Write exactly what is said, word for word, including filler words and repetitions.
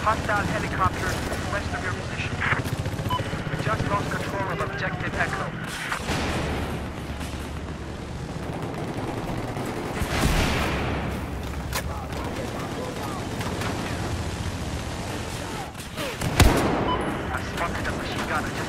hostile helicopters west of your position. We just lost control of Objective Echo. I spotted a machine gunner just